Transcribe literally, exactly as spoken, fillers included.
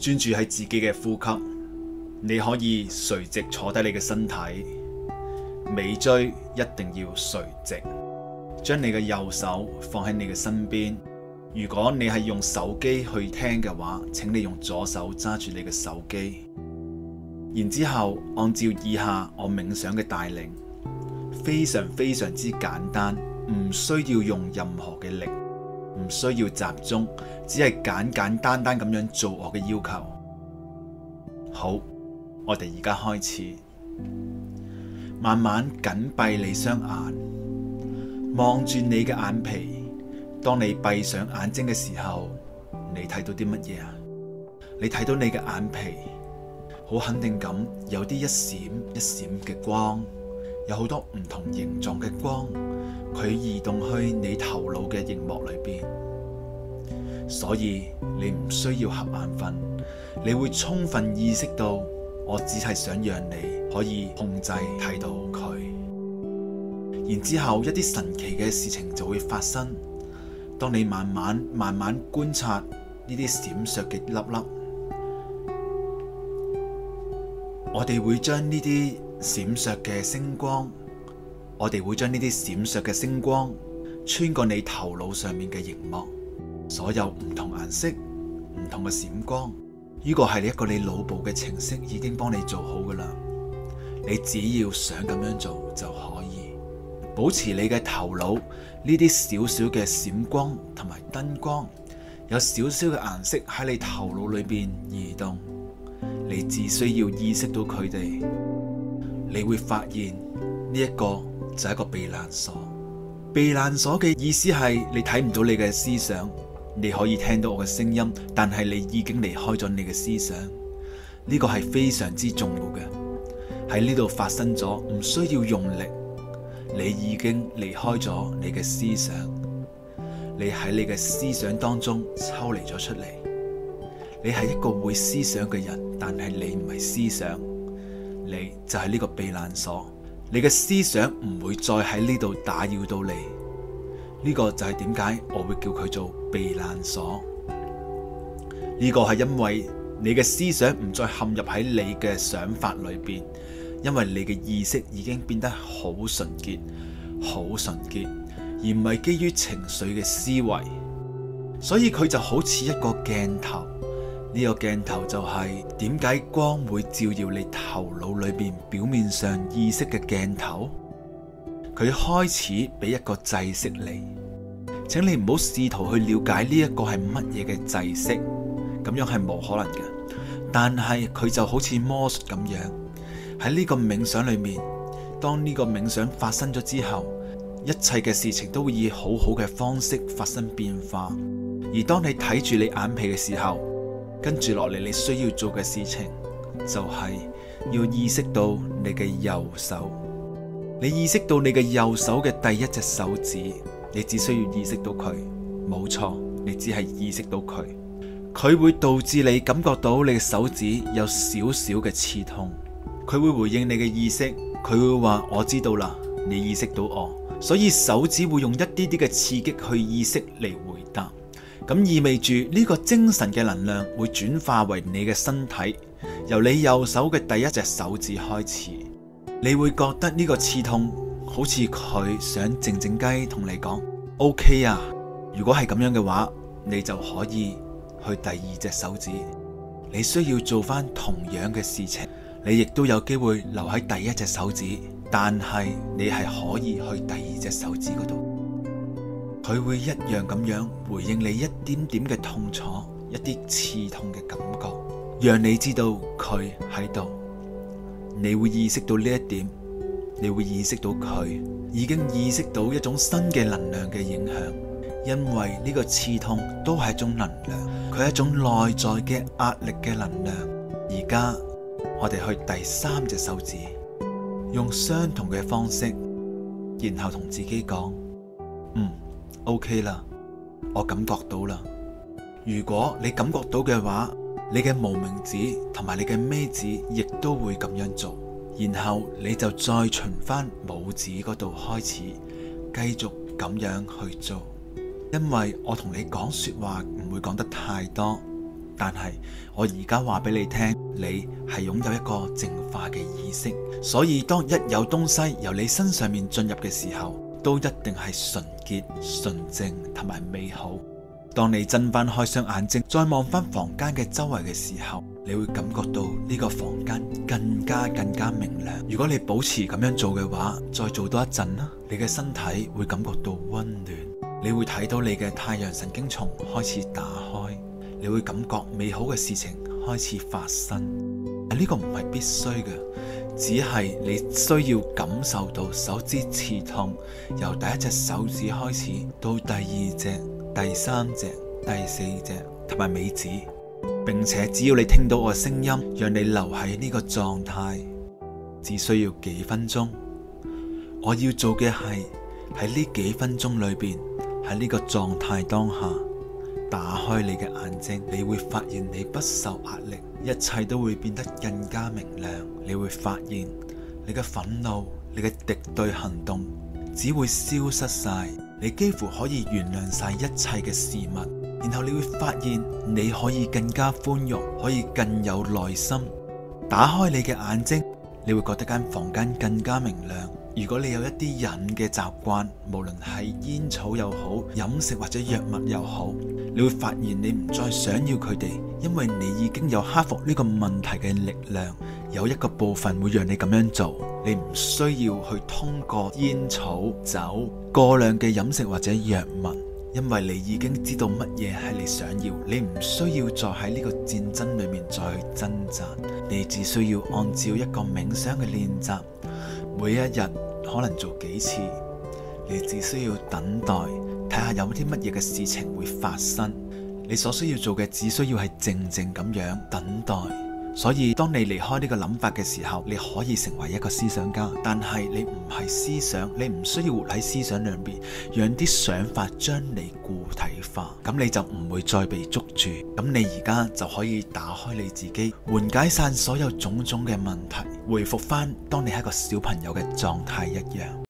專注喺自己嘅呼吸。你可以垂直坐低你嘅身體，尾椎一定要垂直。將你嘅右手放喺你嘅身邊。如果你係用手機去聽嘅話，請你用左手揸住你嘅手機。然之後按照以下我冥想嘅帶領，非常非常之簡單，唔需要用任何嘅力，唔需要集中，只係簡簡單單咁樣做我嘅要求。好，我哋而家開始，慢慢緊閉你雙眼，望住你嘅眼皮。當你閉上眼睛嘅時候，你睇到啲乜嘢啊？你睇到你嘅眼皮好肯定咁有啲一閃一閃嘅光，有好多唔同形狀嘅光，佢移動去你頭腦嘅熒幕裏邊。所以你唔需要瞌眼瞓，你會充分意識到我只係想讓你可以控制睇到佢。然之後一啲神奇嘅事情就會發生。當你慢慢慢慢觀察呢啲閃爍嘅粒粒，我哋會將呢啲閃爍嘅星光，我哋會將呢啲閃爍嘅星光穿過你頭腦上面嘅熒幕，所有唔同顏色、唔同嘅閃光，呢個係一個你腦部嘅程式已經幫你做好噶啦，你只要想咁樣做就可以。保持你嘅頭腦呢啲小小嘅閃光同埋燈光，有小小嘅顏色喺你頭腦裏邊移動，你只需要意識到佢哋，你會發現呢一個就係一個避難所。避難所嘅意思係你睇唔到你嘅思想，你可以聽到我嘅聲音，但係你已經離開咗你嘅思想。呢個係非常之重要嘅，喺呢度發生咗，唔需要用力。你已經離開咗你嘅思想，你喺你嘅思想當中抽離咗出嚟。你係一個會思想嘅人，但係你唔係思想，你就係呢個避難所。你嘅思想唔會再喺呢度打擾到你。呢個就係點解我會叫佢做避難所。呢個係因為你嘅思想唔再陷入喺你嘅想法裏邊。因為你嘅意識已經變得好純潔，好純潔，而唔係基於情緒嘅思維，所以佢就好似一個鏡頭。呢個鏡頭就係點解光會照耀你頭腦裏邊表面上意識嘅鏡頭？佢開始俾一個制式你，請你唔好試圖去了解呢一個係乜嘢嘅制式，咁樣係冇可能嘅。但係佢就好似魔術咁樣。喺呢個冥想裏面，當呢個冥想發生咗之後，一切嘅事情都會以好好嘅方式發生變化。而當你睇住你眼皮嘅時候，跟住落嚟你需要做嘅事情就係要意識到你嘅右手。你意識到你嘅右手嘅第一隻手指，你只需要意識到佢，冇錯，你只係意識到佢。佢會導致你感覺到你嘅手指有少少嘅刺痛。佢會回應你嘅意識，佢會話我知道啦，你意識到我，所以手指會用一啲啲嘅刺激去意識嚟回答。咁意味住呢個精神嘅能量會轉化為你嘅身體，由你右手嘅第一隻手指開始，你會覺得呢個刺痛好似佢想靜靜雞同你講 OK 啊。如果係咁樣嘅話，你就可以去第二隻手指，你需要做翻同樣嘅事情。你亦都有機會留喺第一隻手指，但係你係可以去第二隻手指嗰度，佢會一樣咁樣回應你一點點嘅痛楚，一啲刺痛嘅感覺，讓你知道佢喺度。你會意識到呢一點，你會意識到佢已經意識到一種新嘅能量嘅影響，因為呢個刺痛都係一種能量，佢係一種內在嘅壓力嘅能量。而家我哋去第三隻手指，用相同嘅方式，然後同自己講，嗯 OK 啦，我感覺到啦。如果你感覺到嘅話，你嘅無名指同埋你嘅尾指亦都會咁樣做，然後你就再循翻拇指嗰度開始，繼續咁樣去做。因為我同你講說話唔會講得太多， 但係我而家話俾你聽，你係擁有一個淨化嘅意識，所以當一有東西由你身上面進入嘅時候，都一定係純潔、純正同埋美好。當你睜翻開雙眼睛，再望翻房間嘅周圍嘅時候，你會感覺到呢個房間更加更加明亮。如果你保持咁樣做嘅話，再做多一陣啦，你嘅身體會感覺到溫暖，你會睇到你嘅太陽神經叢開始打開，你會感覺美好嘅事情開始發生。呢個唔係必須嘅，只係你需要感受到手指刺痛，由第一隻手指開始到第二隻、第三隻、第四隻同埋尾指，並且只要你聽到我嘅聲音，讓你留喺呢個狀態，只需要幾分鐘。我要做嘅係喺呢幾分鐘裏邊，喺呢個狀態當下，打開你嘅眼睛，你會發現你不受壓力，一切都會變得更加明亮。你會發現你嘅憤怒、你嘅敵對行動只會消失晒，你幾乎可以原諒晒一切嘅事物。然後你會發現你可以更加寬容，可以更有耐心。打開你嘅眼睛，你會覺得間房間更加明亮。如果你有一啲癮嘅習慣，無論係煙草又好，飲食或者藥物又好，你會發現你唔再想要佢哋，因為你已經有克服呢個問題嘅力量。有一個部分會讓你咁樣做，你唔需要去通過煙草、酒、過量嘅飲食或者藥物，因為你已經知道乜嘢係你想要，你唔需要再喺呢個戰爭裏面再去掙扎，你只需要按照一個冥想嘅練習，每一日可能做幾次，你只需要等待，睇下有啲乜嘢嘅事情會發生。你所需要做嘅只需要係靜靜咁樣等待。所以當你離開呢個諗法嘅時候，你可以成為一個思想家，但係你唔係思想，你唔需要活喺思想裏邊，讓啲想法將你固體化，咁你就唔會再被捉住。咁你而家就可以打開你自己，緩解晒所有種種嘅問題，回復翻當你係一個小朋友嘅狀態一樣。